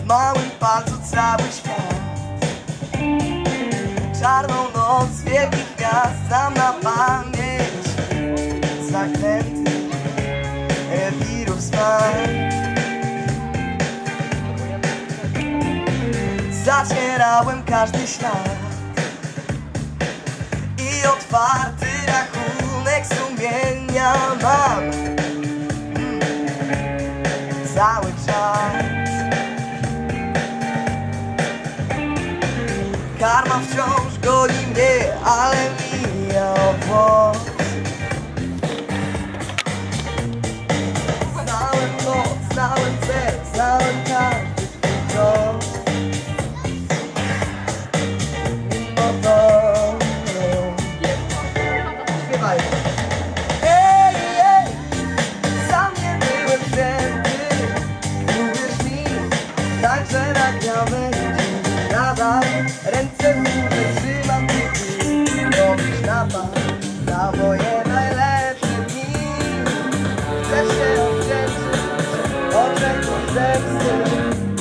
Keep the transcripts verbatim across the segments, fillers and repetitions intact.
małym palcu cały świat. Czarną noc wielkich gwiazd znam na pamięć. Zakręty rewirów smań. Zacierałem każdy ślad i otwarty rachunek sumienia mam mm, cały czas. Karma wciąż goni mnie, ale mija obłos. Znałem noc, znałem cel, znałem każdy krok. Śpiewaj. Ej, ej, sam nie byłem wzięty. Uwierz mi, także na krawędzi nadal ręce w górę trzymam ty. Robisz napad na moje najlepsze dni. Chcesz się odwdzięczyć, oczekuj zemsty.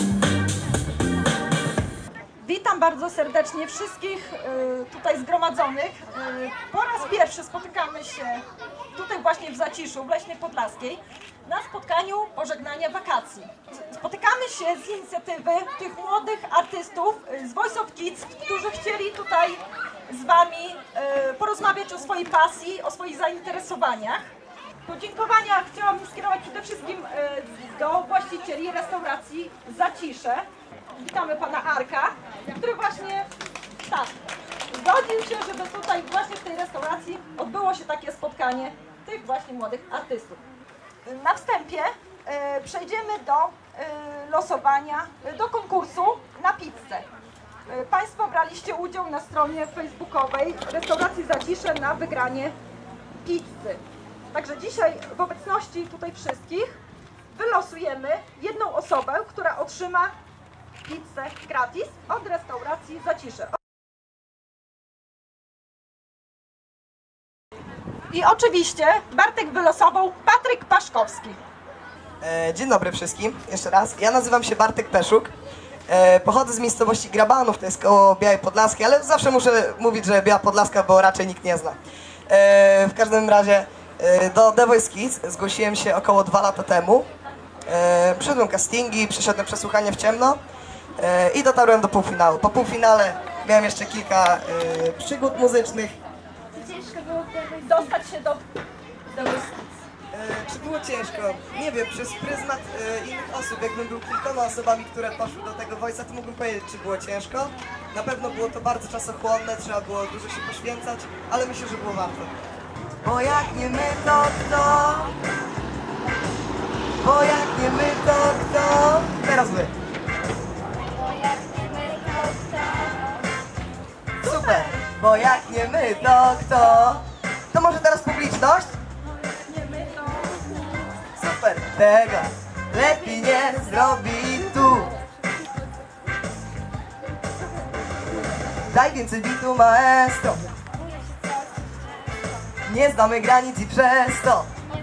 Witam bardzo serdecznie wszystkich y, tutaj zgromadzonych. Y, po raz pierwszy spotykamy się tutaj właśnie w Zaciszu, w Leśnej Podlaskiej, na spotkaniu pożegnania wakacji. Spotykamy się z inicjatywy tych młodych artystów y, z Voice of Kids, którzy chcieli tutaj z Wami y, porozmawiać o swojej pasji, o swoich zainteresowaniach. Podziękowania chciałabym skierować przede wszystkim y, do właścicieli restauracji Zacisze. Witamy pana Arka, który właśnie tak zgodził się, żeby tutaj właśnie w tej restauracji odbyło się takie spotkanie tych właśnie młodych artystów. Na wstępie e, przejdziemy do e, losowania, e, do konkursu na pizzę. E, Państwo braliście udział na stronie facebookowej restauracji Zacisze na wygranie pizzy. Także dzisiaj w obecności tutaj wszystkich wylosujemy jedną osobę, która otrzyma pizzę gratis od restauracji Zacisze. I oczywiście Bartek wylosował Patryk Paszkowski. E, dzień dobry wszystkim, jeszcze raz. Ja nazywam się Bartek Peszuk. E, pochodzę z miejscowości Grabanów, to jest koło Białej Podlaskiej, ale zawsze muszę mówić, że Biała Podlaska, bo raczej nikt nie zna. E, w każdym razie e, do The Voice Kids zgłosiłem się około dwa lata temu. E, przeszedłem castingi, przeszedłem przesłuchanie w ciemno. I dotarłem do półfinału. Po półfinale miałem jeszcze kilka y, przygód muzycznych. Czy ciężko było dostać się do... do... Y, czy było ciężko? Nie wiem, przez pryzmat y, innych osób, jakbym był kilkoma osobami, które poszły do tego Voice'a, to mógłbym powiedzieć, czy było ciężko. Na pewno było to bardzo czasochłonne, trzeba było dużo się poświęcać, ale myślę, że było warto. Bo jak nie my, to kto? Bo jak nie my, to kto? Teraz wy. Super, bo jak nie my, to kto? To może teraz publiczność? Super, tego lepiej nie zrobi tu. Daj więcej bitu, maestro. Nie znamy granic i przez to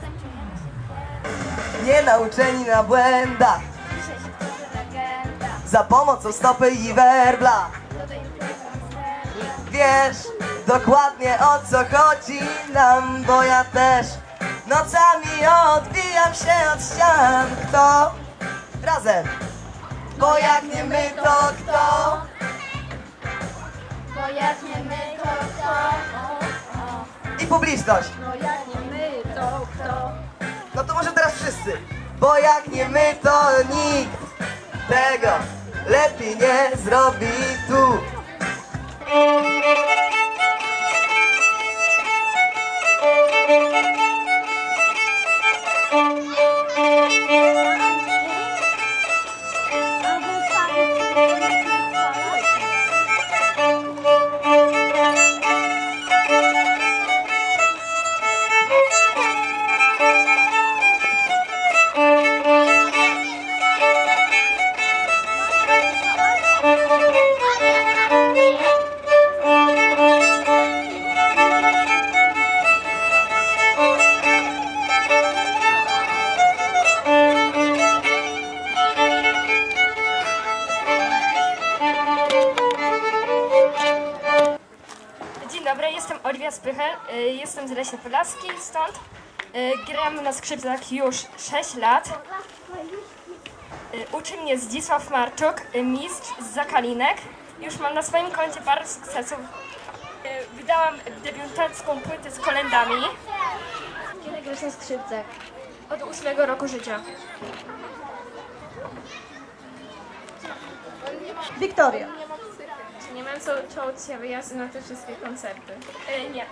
nie nauczeni na błędach. Za pomocą stopy i werbla. Wiesz dokładnie, o co chodzi nam, bo ja też nocami odbijam się od ścian. Kto? Razem. Bo jak nie my, to kto? Bo jak nie my, to kto? I publiczność. No jak nie my, to kto? No to może teraz wszyscy. Bo jak nie my, to nikt tego lepiej nie zrobi tu. Julia Spychel, y, jestem z Leśnej Podlaskiej, stąd y, gram na skrzypcach już sześć lat. Y, uczy mnie Zdzisław Marczuk, y, mistrz z Zakalinek. Już mam na swoim koncie parę sukcesów. Y, wydałam debiutancką płytę z kolendami. Kiedy grasz na skrzypcach? Od ósmego roku życia. Wiktoria. Czy nie mam co czołć się wyjazdy na te wszystkie koncerty? Y, nie.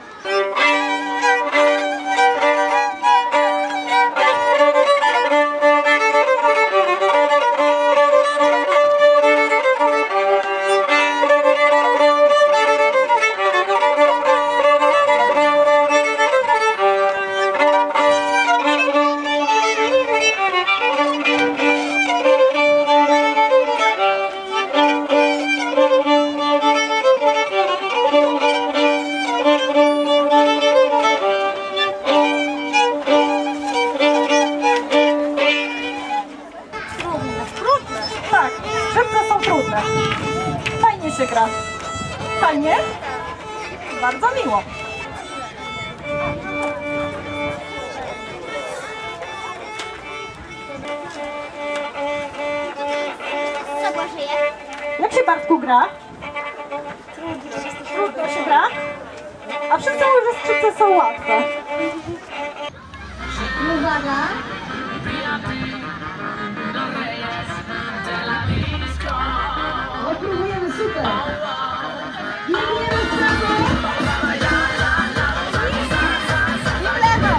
Tak, skrzypce są trudne. Fajnie się gra. Fajnie? Bardzo miło. Jak się, Bartku, gra? Trudno się gra? A wszyscy mówią, że skrzypce są łatwe. Uwaga! Próbujemy, super! Biegniemy w prawo! I w lewo!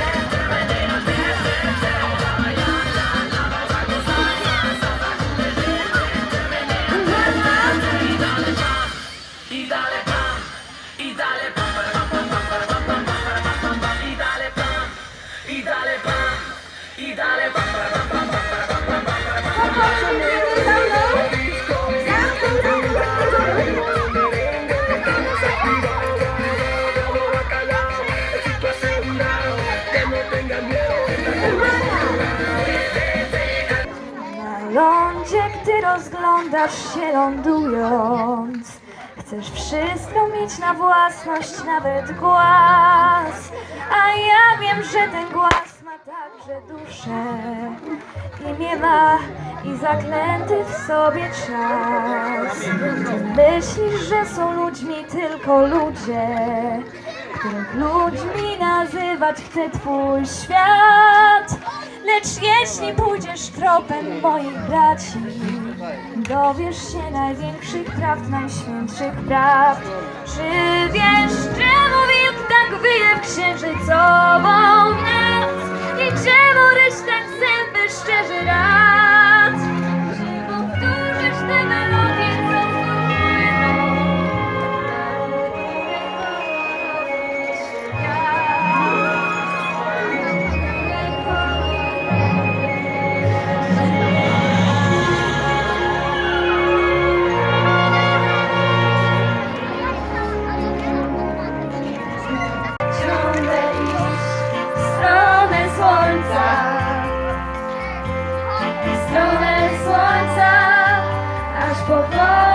Na lądzie, gdy rozglądasz się lądując, chcesz wszystko mieć na własność, nawet głaz. A ja wiem, że ten głaz ma także duszę, imię ma i zaklęty w sobie czas. Ty myślisz, że są ludźmi tylko ludzie, których ludźmi nazywać chce twój świat. Lecz jeśli pójdziesz tropem moich braci, dowiesz się największych prawd, najświętszych prawd. Czy wiesz, czemu wilk tak wyje w księżycową noc i czemu ryś tak zęby szczerzy rad? Czy powtórzysz tę melodię, co słyną? Powoli